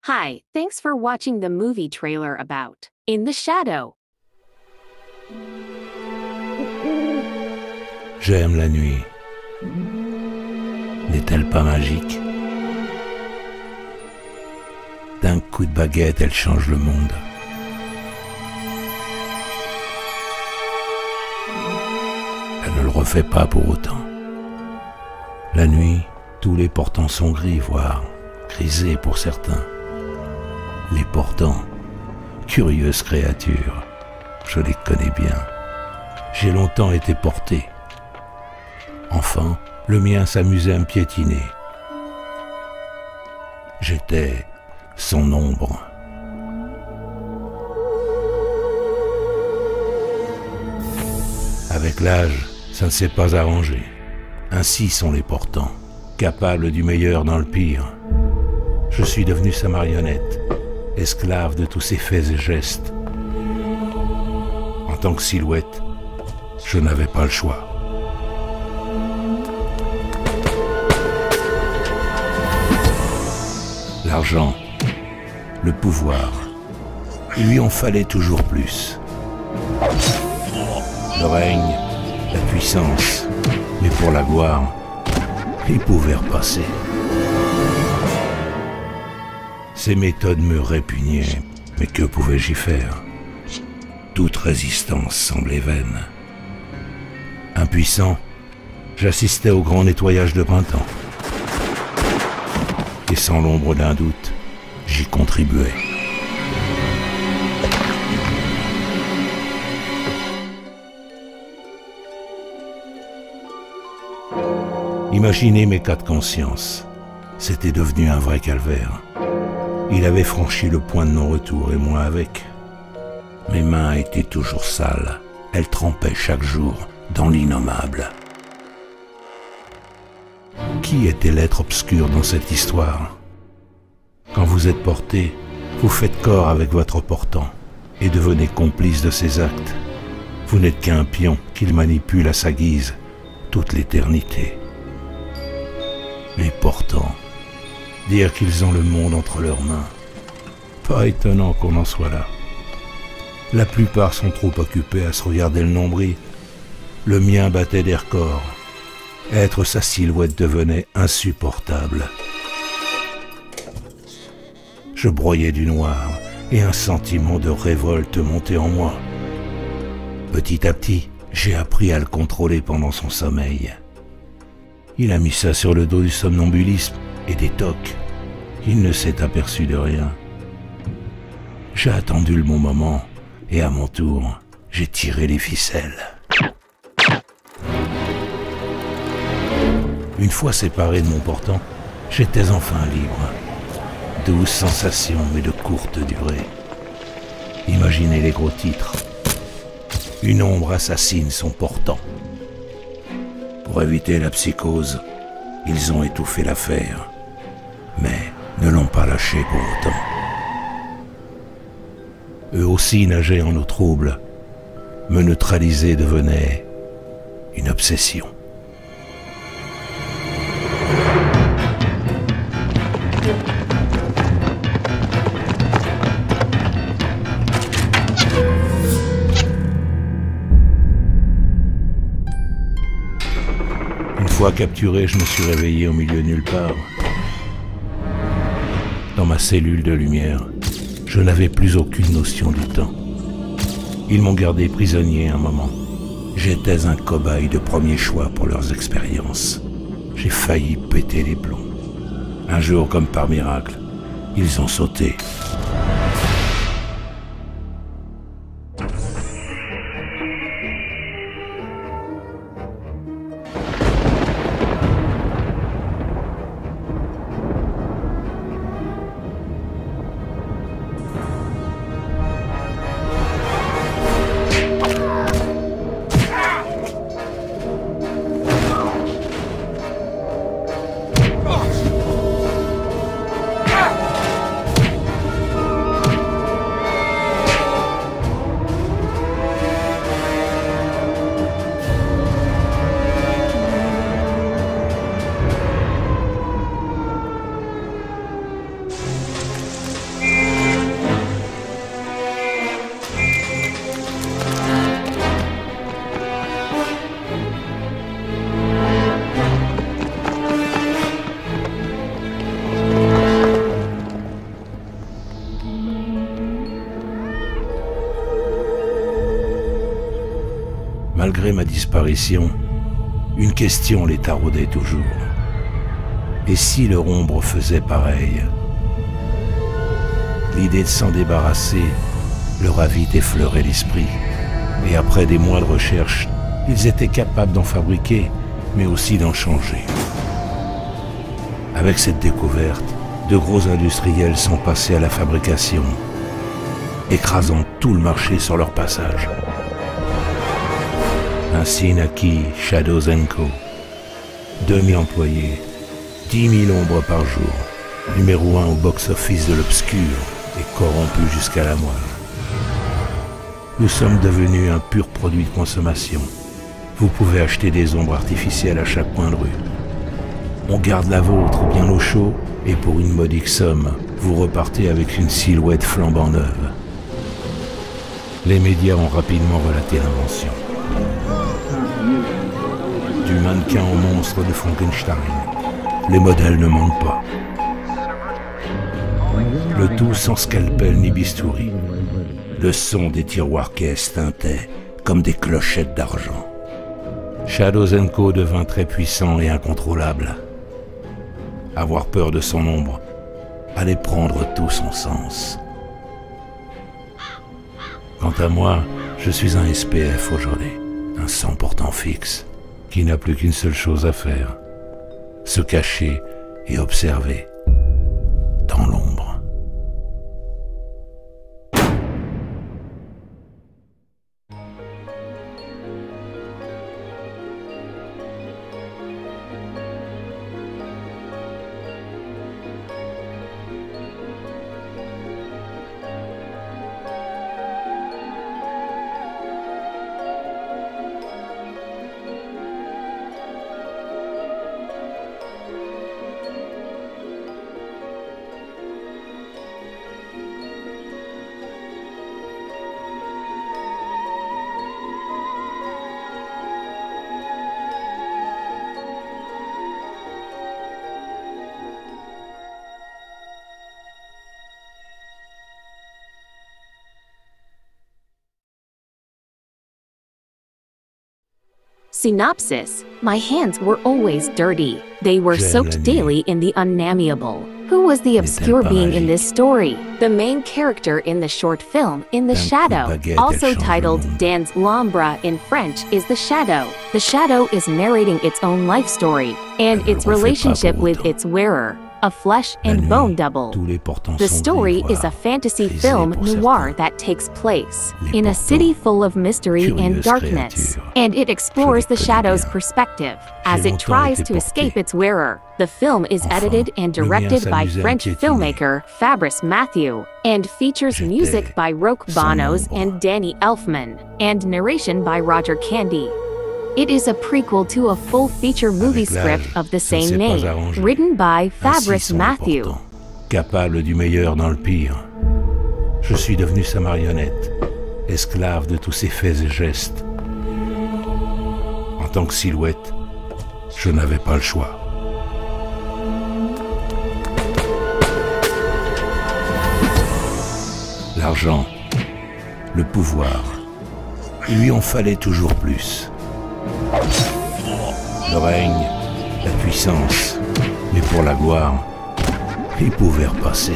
Hi, thanks for watching the movie trailer about In the Shadow. J'aime la nuit. N'est-elle pas magique? D'un coup de baguette, elle change le monde. Elle ne le refait pas pour autant. La nuit, tous les portants sont gris, voire grisés pour certains. Les portants, curieuses créatures, je les connais bien. J'ai longtemps été porté. Enfant, le mien s'amusait à me piétiner. J'étais son ombre. Avec l'âge, ça ne s'est pas arrangé. Ainsi sont les portants, capables du meilleur dans le pire. Je suis devenu sa marionnette, esclave de tous ses faits et gestes. En tant que silhouette, je n'avais pas le choix. L'argent, le pouvoir, il lui en fallait toujours plus. Le règne, la puissance, mais pour la gloire, il pouvait repasser. Ces méthodes me répugnaient, mais que pouvais-je y faire? Toute résistance semblait vaine. Impuissant, j'assistais au grand nettoyage de printemps. Et sans l'ombre d'un doute, j'y contribuais. Imaginez mes cas de conscience. C'était devenu un vrai calvaire. Il avait franchi le point de non-retour et moi avec. Mes mains étaient toujours sales. Elles trempaient chaque jour dans l'innommable. Qui était l'être obscur dans cette histoire? Quand vous êtes porté, vous faites corps avec votre portant et devenez complice de ses actes. Vous n'êtes qu'un pion qu'il manipule à sa guise toute l'éternité. Les portants, dire qu'ils ont le monde entre leurs mains, pas étonnant qu'on en soit là. La plupart sont trop occupés à se regarder le nombril. Le mien battait des records. Être sa silhouette devenait insupportable. Je broyais du noir et un sentiment de révolte montait en moi. Petit à petit, j'ai appris à le contrôler pendant son sommeil. Il a mis ça sur le dos du somnambulisme et des tocs. Il ne s'est aperçu de rien. J'ai attendu le bon moment et à mon tour, j'ai tiré les ficelles. Une fois séparé de mon portant, j'étais enfin libre. 12 sensations, mais de courte durée. Imaginez les gros titres. Une ombre assassine son portant. Pour éviter la psychose, ils ont étouffé l'affaire, mais ne l'ont pas lâché pour autant. Eux aussi nageaient en eau trouble. Me neutraliser devenait une obsession. Une fois capturé, je me suis réveillé au milieu de nulle part. Dans ma cellule de lumière, je n'avais plus aucune notion du temps. Ils m'ont gardé prisonnier un moment. J'étais un cobaye de premier choix pour leurs expériences. J'ai failli péter les plombs. Un jour, comme par miracle, ils ont sauté. Malgré ma disparition, une question les taraudait toujours. Et si leur ombre faisait pareil? L'idée de s'en débarrasser leur a vite effleuré l'esprit. Et après des mois de recherche, ils étaient capables d'en fabriquer, mais aussi d'en changer. Avec cette découverte, de gros industriels sont passés à la fabrication, écrasant tout le marché sur leur passage. Ainsi naquit Shadows & Co. 2000 employés, 10 000 ombres par jour, numéro 1 au box-office de l'obscur et corrompu jusqu'à la moelle. Nous sommes devenus un pur produit de consommation. Vous pouvez acheter des ombres artificielles à chaque coin de rue. On garde la vôtre bien au chaud et pour une modique somme, vous repartez avec une silhouette flambant neuve. Les médias ont rapidement relaté l'invention. Du mannequin au monstre de Frankenstein, les modèles ne manquent pas. Le tout sans scalpel ni bistouri. Le son des tiroirs caisses tintait comme des clochettes d'argent. Shadows & Co. devint très puissant et incontrôlable. Avoir peur de son ombre allait prendre tout son sens. Quant à moi, je suis un SPF aujourd'hui, un sang portant fixe, qui n'a plus qu'une seule chose à faire, se cacher et observer dans l'ombre. Synopsis: My hands were always dirty. They were soaked daily in the unnamable. Who was the obscure being in this story? The main character in the short film In the Shadow, also titled Dans l'ombre in French, is the Shadow. The Shadow is narrating its own life story and its relationship with its wearer, a flesh and bone double. The story is a fantasy film noir that takes place in a city full of mystery and darkness, and it explores the Shadow's perspective as it tries to escape its wearer. The film is edited and directed by French filmmaker Fabrice Mathieu, and features music by Roque Bonos and Danny Elfman, and narration by Roger Candy. It is a prequel to a full-feature movie script of the same name, written by Fabrice Mathieu. Capable du meilleur dans le pire. Je suis devenu sa marionnette, esclave de tous ses faits et gestes. En tant que silhouette, je n'avais pas le choix. L'argent, le pouvoir, il lui en fallait toujours plus. Le règne, la puissance, mais pour la gloire, il pouvait repasser.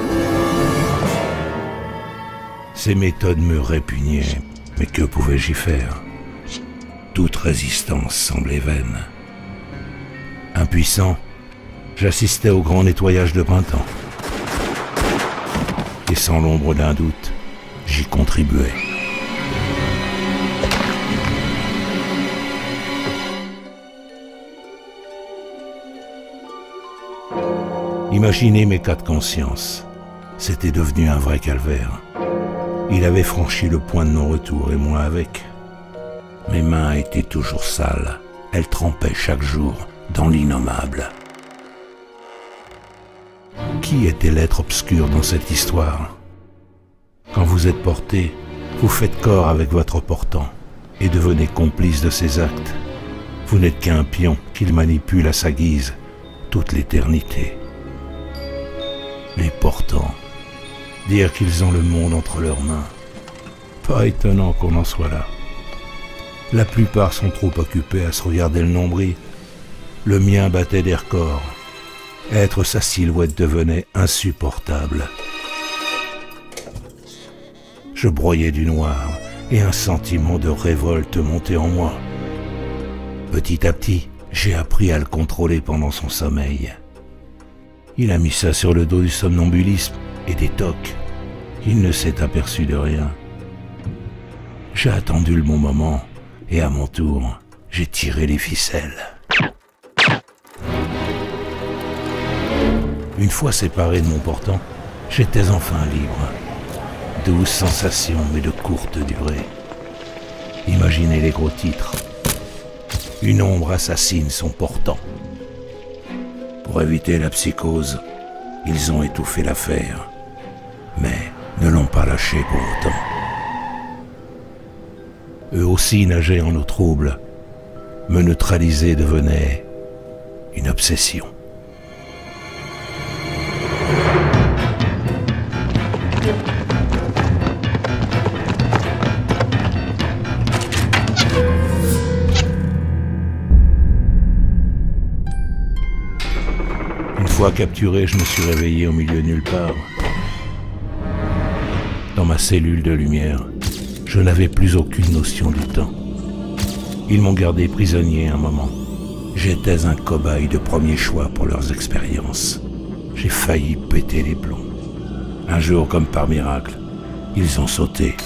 Ces méthodes me répugnaient, mais que pouvais-je y faire? Toute résistance semblait vaine. Impuissant, j'assistais au grand nettoyage de printemps. Et sans l'ombre d'un doute, j'y contribuais. Imaginez mes cas de conscience. C'était devenu un vrai calvaire. Il avait franchi le point de non-retour et moi avec. Mes mains étaient toujours sales. Elles trempaient chaque jour dans l'innommable. Qui était l'être obscur dans cette histoire? Quand vous êtes porté, vous faites corps avec votre portant et devenez complice de ses actes. Vous n'êtes qu'un pion qu'il manipule à sa guise toute l'éternité. Les portants, dire qu'ils ont le monde entre leurs mains. Pas étonnant qu'on en soit là. La plupart sont trop occupés à se regarder le nombril. Le mien battait des records. Être sa silhouette devenait insupportable. Je broyais du noir et un sentiment de révolte montait en moi. Petit à petit, j'ai appris à le contrôler pendant son sommeil. Il a mis ça sur le dos du somnambulisme et des tocs. Il ne s'est aperçu de rien. J'ai attendu le bon moment et à mon tour, j'ai tiré les ficelles. Une fois séparé de mon portant, j'étais enfin libre. 12 sensations, mais de courte durée. Imaginez les gros titres. Une ombre assassine son portant. Pour éviter la psychose, ils ont étouffé l'affaire, mais ne l'ont pas lâché pour autant. Eux aussi nageaient en eau trouble. Me neutraliser devenait une obsession. Une fois capturé, je me suis réveillé au milieu de nulle part. Dans ma cellule de lumière, je n'avais plus aucune notion du temps. Ils m'ont gardé prisonnier un moment. J'étais un cobaye de premier choix pour leurs expériences. J'ai failli péter les plombs. Un jour, comme par miracle, ils ont sauté.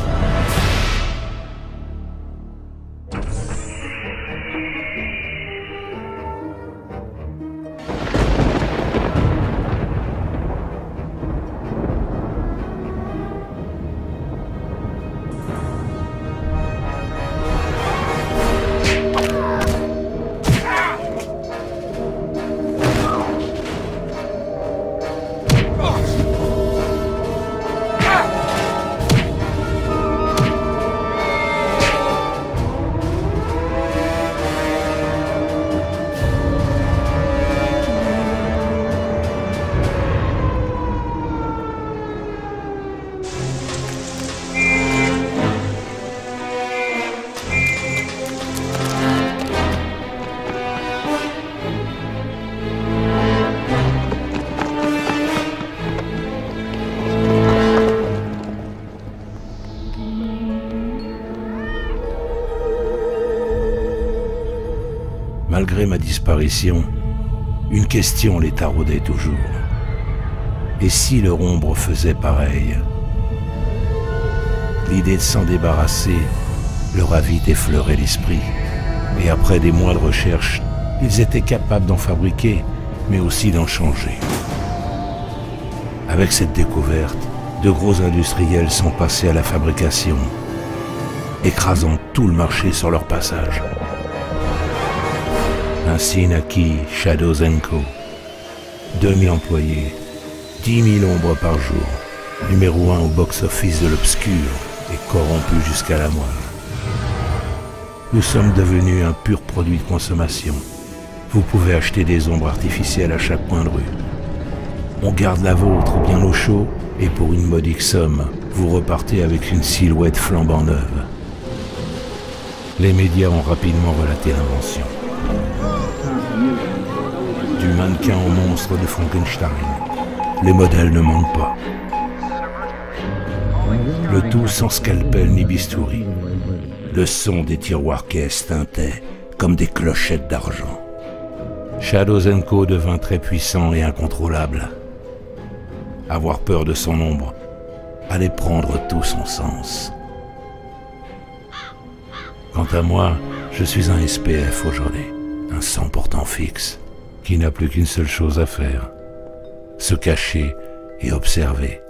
Malgré ma disparition, une question les taraudait toujours. Et si leur ombre faisait pareil? L'idée de s'en débarrasser leur a vite effleuré l'esprit. Et après des mois de recherche, ils étaient capables d'en fabriquer, mais aussi d'en changer. Avec cette découverte, de gros industriels sont passés à la fabrication, écrasant tout le marché sur leur passage. Ainsi naquit Shadows & Co. 2000 employés, 10 000 ombres par jour, numéro 1 au box-office de l'obscur et corrompu jusqu'à la moelle. Nous sommes devenus un pur produit de consommation. Vous pouvez acheter des ombres artificielles à chaque coin de rue. On garde la vôtre bien au chaud et pour une modique somme, vous repartez avec une silhouette flambant neuve. Les médias ont rapidement relaté l'invention. Du mannequin au monstre de Frankenstein, les modèles ne manquent pas. Le tout sans scalpel ni bistouri. Le son des tiroirs caisses tintait comme des clochettes d'argent. Shadows & Co devint très puissant et incontrôlable. Avoir peur de son ombre allait prendre tout son sens. Quant à moi, je suis un SPF aujourd'hui, un sang pourtant fixe, qui n'a plus qu'une seule chose à faire, se cacher et observer.